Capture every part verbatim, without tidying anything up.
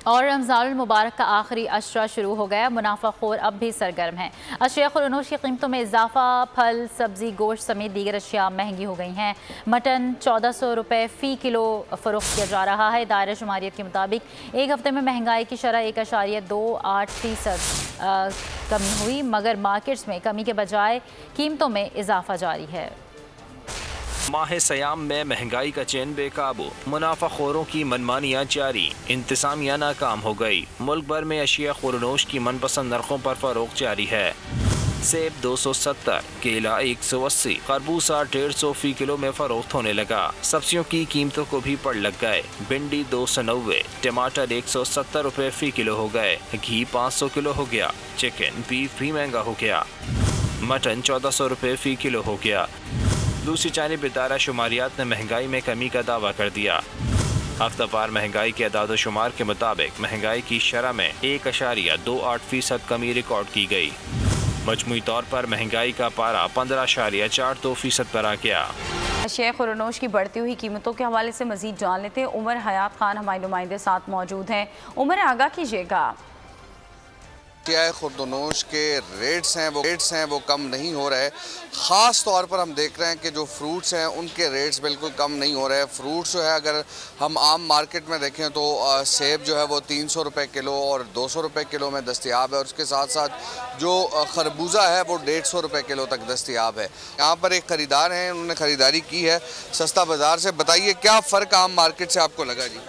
और रमज़ानुल मुबारक का आखिरी अशरा शुरू हो गया। मुनाफाखोर अब भी सरगर्म हैं। अशिया खुरनोश की कीमतों में इजाफा, फल, सब्जी, गोश्त समेत दीगर अशिया महंगी हो गई हैं। मटन चौदह सौ रुपये फ़ी किलो फ़रोख्त किया जा रहा है। दायरा शुमारियत के मुताबिक एक हफ्ते में महंगाई की शरह एक अशारिया दो आठ फीसद कमी हुई, मगर मार्केट्स में कमी के बजाय कीमतों में इजाफा जारी है। माह सयाम में महंगाई का चैन बेकाबू, मुनाफाखोरों की मनमानियाँ जारी, इंतजामिया नाकाम हो गई। मुल्क भर में अशिया खुरनोश की मनपसंद नरखों पर फरोख्त जारी है। सेब दो सौ सत्तर, केला एक सौ अस्सी, खरबूजा डेढ़ सौ फी किलो में फरोख्त होने लगा। सब्जियों की कीमतों को भी पड़ लग गए। भिंडी दो सौ नब्बे, टमाटर एक सौ सत्तर रुपये फी किलो हो गए। घी पाँच सौ किलो हो गया। चिकन बीफ भी महंगा हो गया। मटन चौदह सौ रुपये फी किलो हो गया। दूसरी जानिब इदारा शुमारियात ने महंगाई में कमी का दावा कर दिया। हफ्तावार महंगाई के अदाद शुमार के मुताबिक महंगाई की शरह में एक अशारिया दो आठ फीसद कमी रिकॉर्ड की गई। मजमूई तौर पर महंगाई का पारा पंद्रह अशारिया चार दो फीसद पर आ गया। अशिया खुरनोश की बढ़ती हुई कीमतों के हवाले से मजीद जान लेते हैं। उमर हयात खान हमारे नुमाइंदे साथ मौजूद हैं। उमर, आगाह कीजिएगा। अशिया खुरदनोश के रेट्स हैं वो रेट्स हैं वो कम नहीं हो रहे। ख़ास तौर पर हम देख रहे हैं कि जो फ्रूट्स हैं उनके रेट्स बिल्कुल कम नहीं हो रहे। फ्रूट्स जो है अगर हम आम मार्केट में देखें तो आ, सेब जो है वो तीन सौ रुपये किलो और दो सौ रुपये किलो में दस्तियाब है, और उसके साथ साथ जो खरबूजा है वो डेढ़ सौ रुपये किलो तक दस्तियाब है। यहाँ पर एक ख़रीदार हैं, उन्होंने ख़रीदारी की है सस्ता बाज़ार से। बताइए क्या फ़र्क आम मार्केट से आपको लगा जी?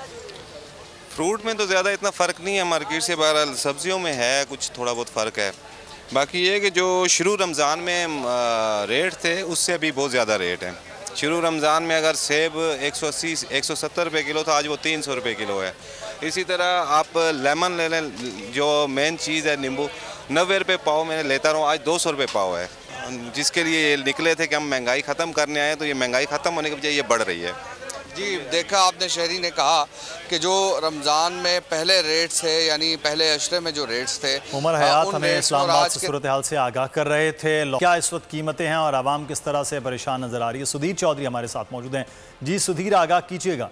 फ्रूट में तो ज़्यादा इतना फ़र्क नहीं है मार्केट से, बहरहाल सब्जियों में है कुछ थोड़ा बहुत फ़र्क है। बाकी ये कि जो शुरू रमज़ान में रेट थे उससे अभी बहुत ज़्यादा रेट है। शुरू रमज़ान में अगर सेब एक सौ अस्सी एक सौ सत्तर रुपये किलो था, आज वो तीन सौ रुपये किलो है। इसी तरह आप लेमन ले लें, जो मेन चीज़ है नींबू, नब्बे रुपये पाव मैंने लेता रहूँ, आज दो सौ रुपये पाव है। जिसके लिए निकले थे कि हम महंगाई ख़त्म करने आए, तो ये महंगाई ख़त्म होने के बजाय ये बढ़ रही है। जी, देखा आपने शहरी ने कहा कि जो रमज़ान में पहले रेट्स थे, यानी पहले अशरे में जो रेट्स थे, उमर हयात हमें इस्लामाबाद से सूरत हाल से आगाह कर रहे थे। क्या इस वक्त कीमतें हैं और आवाम किस तरह से परेशान नजर आ रही है? सुधीर चौधरी हमारे साथ मौजूद हैं। जी सुधीर, आगाह कीजिएगा।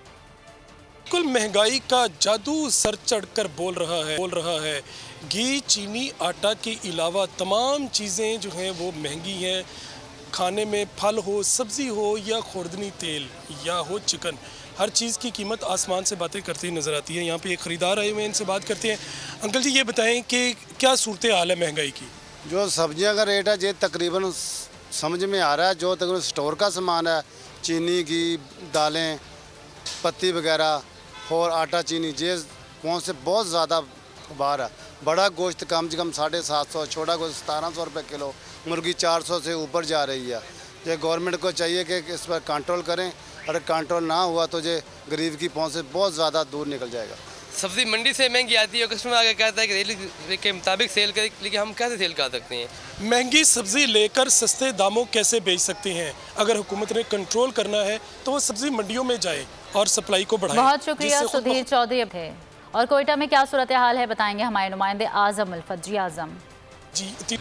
बिल्कुल महंगाई का जादू सर चढ़कर बोल रहा है बोल रहा है घी, चीनी, आटा के अलावा तमाम चीज़ें जो हैं वो महंगी हैं। खाने में फल हो, सब्ज़ी हो या खुर्दनी तेल या हो चिकन, हर चीज़ की कीमत आसमान से बातें करती नज़र आती है। यहाँ पे एक ख़रीदार आए हुए हैं, इनसे बात करते हैं। अंकल जी, ये बताएं कि क्या सूरत हाल है महंगाई की? जो सब्जियां का रेट है ये तकरीबन समझ में आ रहा है। जो तकरीबन स्टोर का सामान है, चीनी, घी, दालें, पत्ती वगैरह और आटा, चीनी, ये पहुँच से बहुत ज़्यादा बाहर है। बड़ा गोश्त कम से कम साढ़े सात सौ, छोटा गोश्त सतारह सौ रुपये किलो, मुर्गी चार सौ से ऊपर जा रही है। ये गवर्नमेंट को चाहिए कि इस पर कंट्रोल करें। अगर कंट्रोल ना हुआ तो ये गरीब की पहुंच से बहुत ज़्यादा दूर निकल जाएगा। सब्ज़ी मंडी से महंगी आती है और कस्टमर आगे कहता है कि रेट के मुताबिक सेल करें, लेकिन हम कैसे सेल कर सकते हैं? महंगी सब्ज़ी लेकर सस्ते दामों कैसे बेच सकते हैं? अगर हुकूमत ने कंट्रोल करना है तो वो सब्ज़ी मंडियों में जाए और सप्लाई को बढ़ाए। बहुत शुक्रिया सुधीर चौधरी थे। और कोयटा में क्या सूरत हाल है बताएंगे हमारे नुमाइंदे आजम उल्फत। जी आजम। जी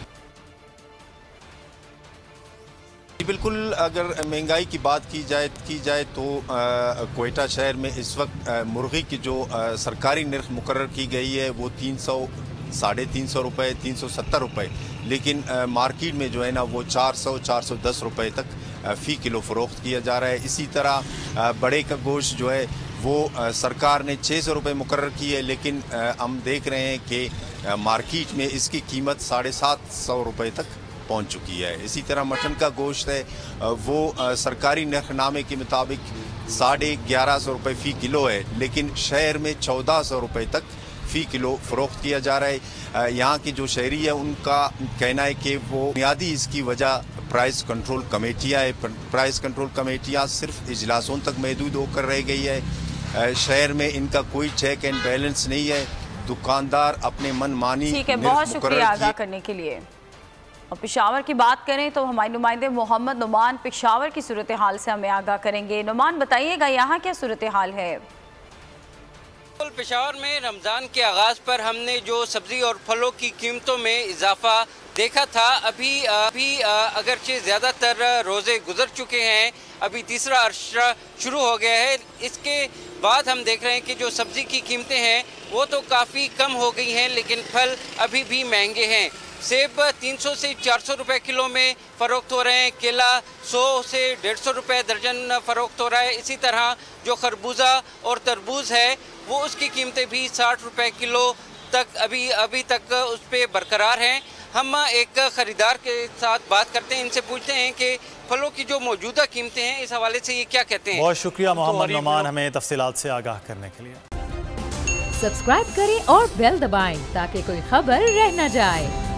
बिल्कुल, अगर महंगाई की बात की जाए की जाए तो कोयटा शहर में इस वक्त आ, मुर्गी की जो आ, सरकारी निर्ख मुकर्रर की गई है वो तीन सौ साढ़े तीन सौ रुपये तीन सौ सत्तर रुपये, लेकिन आ, मार्केट में जो है ना वो चार सौ चार सौ दस रुपये तक आ, फ़ी किलो फ़रोख्त किया जा रहा है। इसी तरह आ, बड़े का गोश्त जो है वो आ, सरकार ने छः सौ रुपये मुकर्रर की है, लेकिन आ, हम देख रहे हैं कि आ, मार्केट में इसकी कीमत साढ़े सात सौ रुपये तक पहुंच चुकी है। इसी तरह मटन का गोश्त है वो सरकारी नरखनामे के मुताबिक साढ़े ग्यारह सौ रुपये फ़ी किलो है, लेकिन शहर में चौदह सौ रुपये तक फ़ी किलो फ़रोख्त किया जा रहा है। यहाँ की जो शहरी है उनका कहना है कि वो बुनियादी इसकी वजह प्राइस कंट्रोल कमेटियाँ है। प्राइस कंट्रोल कमेटियाँ सिर्फ इजलासों तक महदूद होकर रह गई है। शहर में इनका कोई चेक एंड बैलेंस नहीं है। दुकानदार अपने मन मानी। ठीक है, बहुत शुक्रिया आगाह करने के लिए। और पेशावर की बात करें तो हमारे नुमाइंदे मोहम्मद नुमान पेशावर की सूरत हाल से हमें आगाह करेंगे। नुमान, बताइएगा यहाँ क्या सूरत हाल है? पेशावर में रमज़ान के आगाज़ पर हमने जो सब्ज़ी और फलों की कीमतों में इजाफा देखा था, अभी अभी अगरचे ज़्यादातर रोज़े गुजर चुके हैं, अभी तीसरा अरसा शुरू हो गया है। इसके बाद हम देख रहे हैं कि जो सब्ज़ी की कीमतें हैं वो तो काफ़ी कम हो गई हैं, लेकिन फल अभी भी महंगे हैं। सेब तीन सौ से चार सौ रुपए किलो में फ़रोख्त हो रहे हैं, केला सौ से डेढ़ सौ रुपये दर्जन फ़रोख्त हो रहा है। इसी तरह जो खरबूजा और तरबूज है वो उसकी कीमतें भी साठ रुपये किलो तक अभी अभी तक उस पर बरकरार हैं। हम एक ख़रीदार के साथ बात करते हैं, इनसे पूछते हैं कि फलों की जो मौजूदा कीमतें हैं इस हवाले से ये क्या कहते हैं। बहुत शुक्रिया मोहम्मद नोमान हमें तफसीलात से आगाह करने के लिए। सब्सक्राइब करें और बेल दबाएं ताकि कोई खबर रह न जाए।